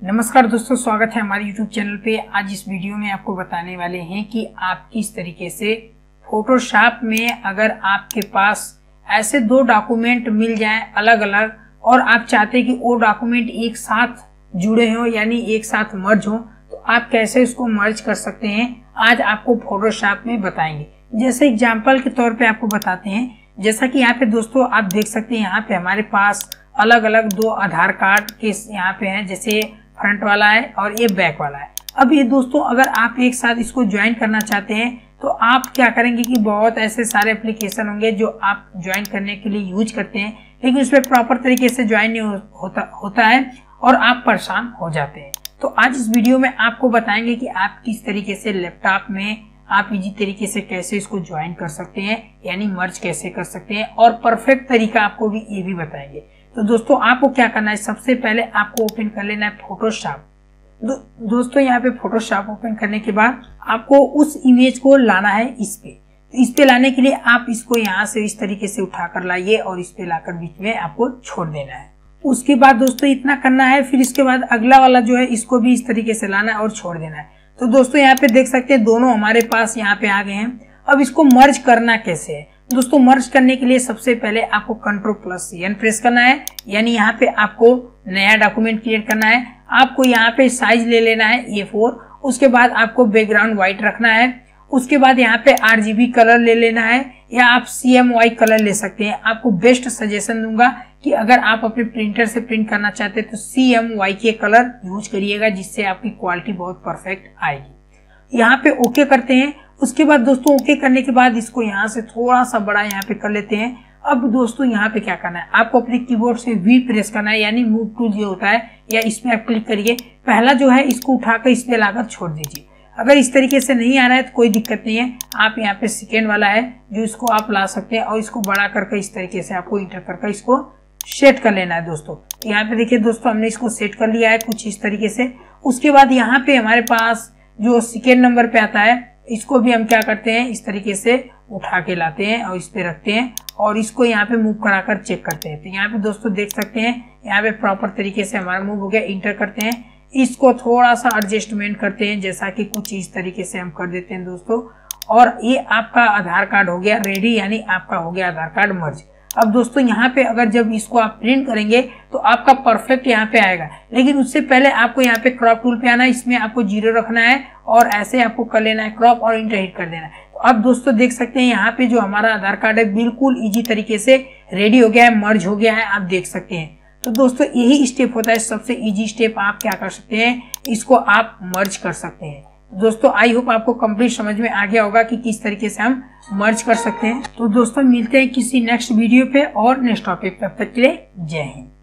नमस्कार दोस्तों, स्वागत है हमारे YouTube चैनल पे। आज इस वीडियो में आपको बताने वाले हैं कि आप किस तरीके से फोटोशॉप में अगर आपके पास ऐसे दो डॉक्यूमेंट मिल जाएं अलग अलग और आप चाहते हैं कि वो डॉक्यूमेंट एक साथ जुड़े हों यानी एक साथ मर्ज हो, तो आप कैसे इसको मर्ज कर सकते हैं आज आपको फोटोशॉप में बताएंगे। जैसे एग्जाम्पल के तौर पे आपको बताते हैं, जैसा कि यहाँ पे दोस्तों आप देख सकते हैं, यहाँ पे हमारे पास अलग अलग दो आधार कार्ड के यहाँ पे हैं, जैसे फ्रंट वाला है और ये बैक वाला है। अब ये दोस्तों अगर आप एक साथ इसको ज्वाइन करना चाहते हैं तो आप क्या करेंगे कि बहुत ऐसे सारे एप्लीकेशन होंगे जो आप ज्वाइन करने के लिए यूज करते हैं, लेकिन उसमें प्रॉपर तरीके से ज्वाइन नहीं होता है और आप परेशान हो जाते हैं। तो आज इस वीडियो में आपको बताएंगे कि आप किस तरीके से लैपटॉप में आप इजी तरीके से कैसे इसको ज्वाइन कर सकते हैं यानी मर्ज कैसे कर सकते हैं, और परफेक्ट तरीका आपको भी ये भी बताएंगे। तो दोस्तों आपको क्या करना है, सबसे पहले आपको ओपन कर लेना है फोटोशॉप। दोस्तों यहाँ पे फोटोशॉप ओपन करने के बाद आपको उस इमेज को लाना है इस पे। तो इस पे लाने के लिए आप इसको यहाँ से इस तरीके से उठा कर लाइए और इस पे लाकर बीच में आपको छोड़ देना है। उसके बाद दोस्तों इतना करना है, फिर इसके बाद अगला वाला जो है इसको भी इस तरीके से लाना है और छोड़ देना है। तो दोस्तों यहाँ पे देख सकते हैं दोनों हमारे पास यहाँ पे आ गए हैं। अब इसको मर्ज करना कैसे है दोस्तों, मर्ज करने के लिए सबसे पहले आपको Ctrl+N प्रेस करना है, यानी यहाँ पे आपको नया डॉक्यूमेंट क्रिएट करना है। आपको यहाँ पे साइज ले लेना है A4, उसके बाद आपको बैकग्राउंड व्हाइट रखना है। उसके बाद यहाँ पे RGB कलर ले लेना है या आप CMY कलर ले सकते हैं। आपको बेस्ट सजेशन दूंगा कि अगर आप अपने प्रिंटर से प्रिंट करना चाहते हैं तो CMY के कलर यूज करिएगा, जिससे आपकी क्वालिटी बहुत परफेक्ट आएगी। यहाँ पे ओके करते हैं। उसके बाद दोस्तों ओके करने के बाद इसको यहाँ से थोड़ा सा बड़ा यहाँ पे कर लेते हैं। अब दोस्तों यहाँ पे क्या करना है, आपको अपने कीबोर्ड से V प्रेस करना है, यानी मूव टूल जो होता है या इस पे आप क्लिक करिए। पहला जो है इसको उठाकर इस पे लाकर छोड़ दीजिए। अगर इस तरीके से नहीं आ रहा है तो कोई दिक्कत नहीं है, आप यहाँ पे सेकेंड वाला है जो इसको आप ला सकते हैं और इसको बड़ा करके इस तरीके से आपको इंटर करके इसको सेट कर लेना है। दोस्तों यहाँ पे देखिए दोस्तों हमने इसको सेट कर लिया है कुछ इस तरीके से। उसके बाद यहाँ पे हमारे पास जो सेकेंड नंबर पे आता है इसको भी हम क्या करते हैं, इस तरीके से उठा के लाते हैं और इस पे रखते हैं और इसको यहाँ पे मूव कराकर चेक करते हैं। तो यहाँ पे दोस्तों देख सकते हैं यहाँ पे प्रॉपर तरीके से हमारा मूव हो गया। इंटर करते हैं, इसको थोड़ा सा एडजस्टमेंट करते हैं, जैसा कि कुछ इस तरीके से हम कर देते हैं दोस्तों। और ये आपका आधार कार्ड हो गया रेडी, यानी आपका हो गया आधार कार्ड मर्ज। अब दोस्तों यहाँ पे अगर जब इसको आप प्रिंट करेंगे तो आपका परफेक्ट यहाँ पे आएगा, लेकिन उससे पहले आपको यहाँ पे क्रॉप टूल पे आना है, इसमें आपको 0 रखना है और ऐसे आपको कर लेना है क्रॉप और इंटर हिट कर देना है। तो अब दोस्तों देख सकते हैं यहाँ पे जो हमारा आधार कार्ड है बिल्कुल इजी तरीके से रेडी हो गया है, मर्ज हो गया है, आप देख सकते हैं। तो दोस्तों यही स्टेप होता है सबसे इजी स्टेप। आप क्या कर सकते हैं, इसको आप मर्ज कर सकते हैं। दोस्तों आई होप आपको कंप्लीट समझ में आ गया होगा कि किस तरीके से हम मर्ज कर सकते हैं। तो दोस्तों मिलते हैं किसी नेक्स्ट वीडियो पे और नेक्स्ट टॉपिक पे। तब तक के लिए जय हिंद।